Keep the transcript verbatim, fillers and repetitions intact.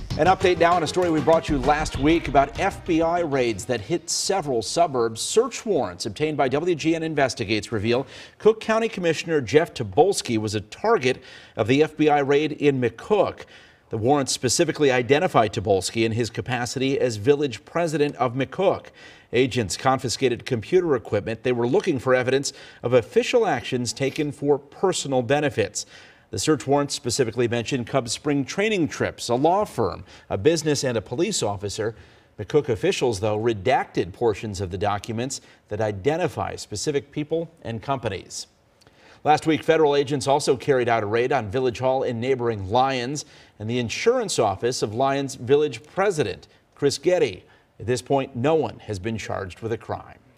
An update now on a story we brought you last week about F B I raids that hit several suburbs. Search warrants obtained by W G N Investigates reveal Cook County Commissioner Jeff Tobolski was a target of the F B I raid in McCook. The warrants specifically identify Tobolski in his capacity as village president of McCook. Agents confiscated computer equipment. They were looking for evidence of official actions taken for personal benefits. The search warrants specifically mentioned Cub Spring training trips, a law firm, a business, and a police officer. McCook officials, though, redacted portions of the documents that identify specific people and companies. Last week, federal agents also carried out a raid on Village Hall in neighboring Lyons and the insurance office of Lyons Village President Chris Getty. At this point, no one has been charged with a crime.